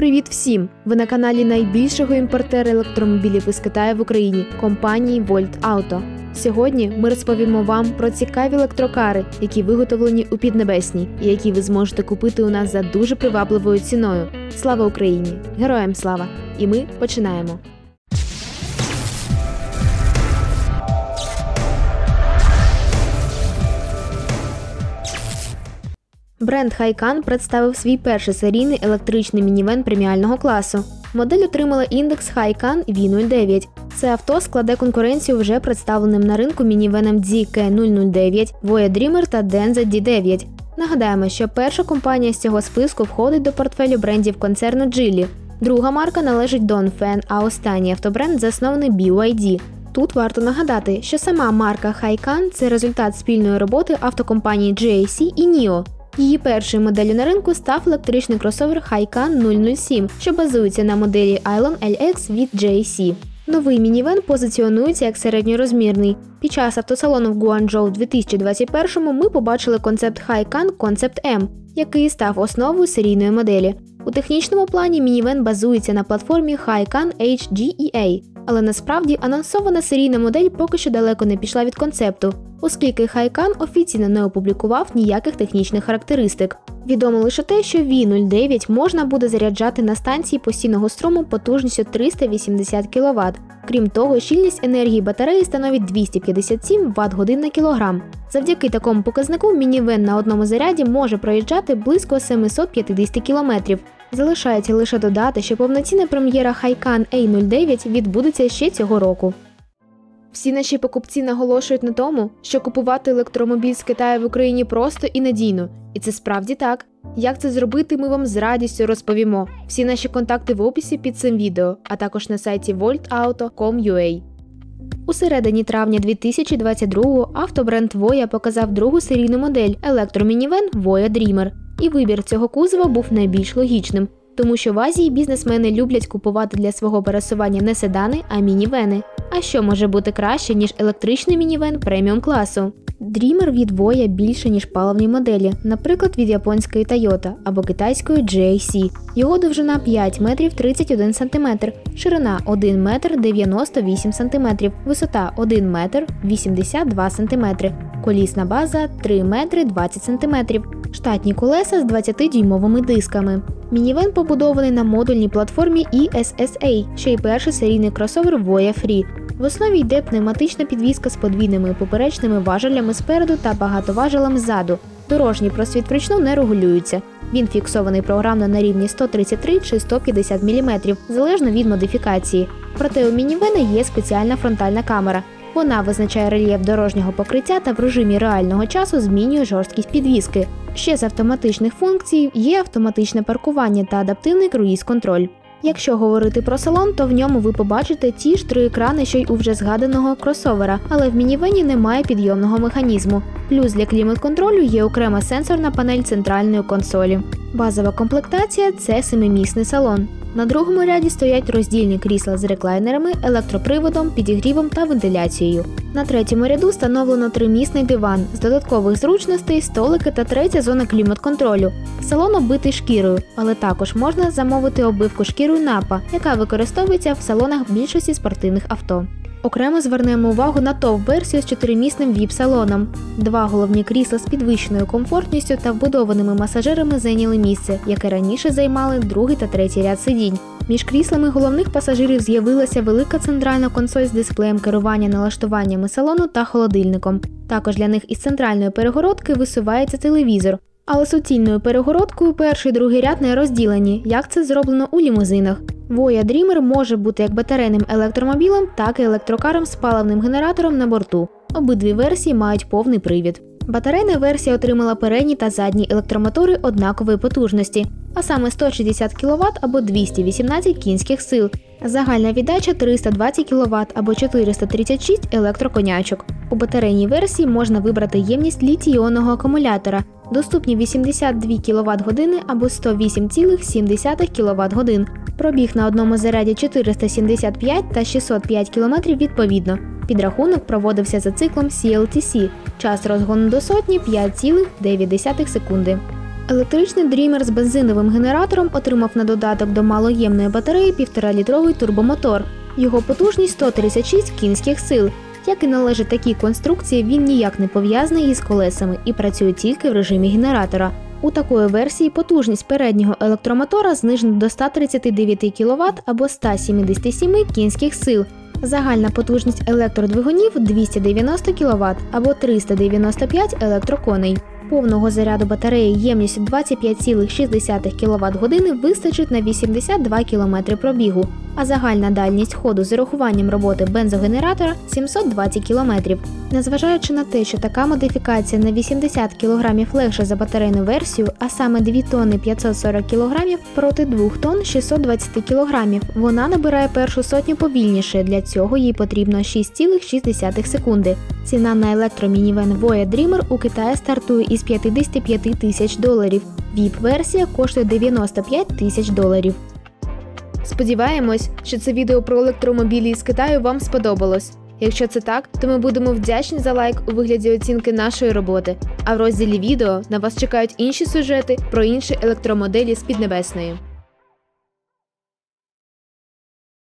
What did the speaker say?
Привіт всім! Ви на каналі найбільшого імпортера електромобілів із Китаю в Україні – компанії Volt Auto. Сьогодні ми розповімо вам про цікаві електрокари, які виготовлені у Піднебесній і які ви зможете купити у нас за дуже привабливою ціною. Слава Україні! Героям слава! І ми починаємо! Бренд Хайкан представив свій перший серійний електричний мінівен преміального класу. Модель отримала індекс Хайкан V09. Це авто складе конкуренцію вже представленим на ринку мінівенам DK009, Voya Dreamer та Denza D9. Нагадаємо, що перша компанія з цього списку входить до портфелю брендів концерну Geely. Друга марка належить Dongfeng, а останній автобренд заснований BYD. Тут варто нагадати, що сама марка Хайкан – це результат спільної роботи автокомпанії GAC і NIO. Її першою моделлю на ринку став електричний кросовер Хайкан 007, що базується на моделі Ailon LX від GAC. Новий мінівен позиціонується як середньорозмірний. Під час автосалону в Гуанчжоу у 2021-му ми побачили концепт Хайкан Concept M, який став основою серійної моделі. У технічному плані мінівен базується на платформі Хайкан HGEA, але насправді анонсована серійна модель поки що далеко не пішла від концепту, оскільки Хайкан офіційно не опублікував ніяких технічних характеристик. Відомо лише те, що V09 можна буде заряджати на станції постійного струму потужністю 380 кВт. Крім того, щільність енергії батареї становить 257 Вт-годин на кілограм. Завдяки такому показнику мінівен на одному заряді може проїжджати близько 750 км. Залишається лише додати, що повноцінна прем'єра Хайкан A09 відбудеться ще цього року. Всі наші покупці наголошують на тому, що купувати електромобіль з Китаю в Україні просто і надійно. І це справді так. Як це зробити, ми вам з радістю розповімо. Всі наші контакти в описі під цим відео, а також на сайті voltauto.com.ua. У середині травня 2022-го автобренд Voya показав другу серійну модель – електромінівен Voya Dreamer. І вибір цього кузова був найбільш логічним, тому що в Азії бізнесмени люблять купувати для свого пересування не седани, а мінівени. А що може бути краще, ніж електричний мінівен преміум класу? Dreamer від Voya більше, ніж паливні моделі, наприклад, від японської Toyota або китайської GAC. Його довжина 5 метрів 31 см, ширина 1 метр 98 см, висота 1 метр 82 см, колісна база 3 метри 20 см, штатні колеса з 20-дюймовими дисками. Мінівен побудований на модульній платформі ESSA, що й перший серійний кросовер Voya Free. В основі йде пневматична підвізка з подвійними поперечними важелями спереду та багатоважелем ззаду. Дорожній просвіт вручну не регулюється. Він фіксований програмно на рівні 133 чи 150 мм, залежно від модифікації. Проте у мінівена є спеціальна фронтальна камера. Вона визначає рельєф дорожнього покриття та в режимі реального часу змінює жорсткість підвіски. Ще з автоматичних функцій є автоматичне паркування та адаптивний круїз-контроль. Якщо говорити про салон, то в ньому ви побачите ті ж 3 екрани, що й у вже згаданого кросовера, але в мінівені немає підйомного механізму. Плюс для клімат-контролю є окрема сенсорна панель центральної консолі. Базова комплектація – це 7-місний салон. На другому ряді стоять роздільні крісла з реклайнерами, електроприводом, підігрівом та вентиляцією. На третьому ряду встановлено 3-місний диван, з додаткових зручностей, столики та третя зона клімат-контролю. Салон оббитий шкірою, але також можна замовити оббивку шкірою Напа, яка використовується в салонах більшості спортивних авто. Окремо звернемо увагу на ТОВ-версію з 4-місним VIP-салоном. 2 головні крісла з підвищеною комфортністю та вбудованими масажирами зайняли місце, яке раніше займали другий та третій ряд сидінь. Між кріслами головних пасажирів з'явилася велика центральна консоль з дисплеєм керування налаштуваннями салону та холодильником. Також для них із центральної перегородки висувається телевізор. Але суцільною перегородкою перший і другий ряд не розділені, як це зроблено у лімузинах. Voya Dreamer може бути як батарейним електромобілем, так і електрокаром з паливним генератором на борту. Обидві версії мають повний привід. Батарейна версія отримала передні та задні електромотори однакової потужності, а саме 160 кВт або 218 кінських сил. Загальна віддача 320 кВт або 436 електроконячок. У батарейній версії можна вибрати ємність літій-іонного акумулятора, доступні 82 кВт-години або 108,7 кВт-годин. Пробіг на одному заряді 475 та 605 км відповідно. Підрахунок проводився за циклом CLTC. Час розгону до сотні – 5,9 секунди. Електричний Dreamer з бензиновим генератором отримав на додаток до малоємної батареї 1,5-літровий турбомотор. Його потужність 136 кінських сил. Як і належить такій конструкції, він ніяк не пов'язаний із колесами і працює тільки в режимі генератора. У такої версії потужність переднього електромотора знижена до 139 кВт або 177 кінських сил. Загальна потужність електродвигунів – 290 кВт або 395 електроконей. Повного заряду батареї ємністю 25,6 кВт-години вистачить на 82 км пробігу, а загальна дальність ходу з урахуванням роботи бензогенератора – 720 км. Незважаючи на те, що така модифікація на 80 кг легша за батарейну версію, а саме 2 тонни 540 кг проти 2 тонн 620 кг, вона набирає першу сотню повільніше, для цього їй потрібно 6,6 секунди. Ціна на електромінівен Voya Dreamer у Китаї стартує із $55 тисяч. VIP-версія коштує $95 тисяч. Сподіваємось, що це відео про електромобілі із Китаю вам сподобалось. Якщо це так, то ми будемо вдячні за лайк у вигляді оцінки нашої роботи. А в розділі відео на вас чекають інші сюжети про інші електромоделі з Піднебесної.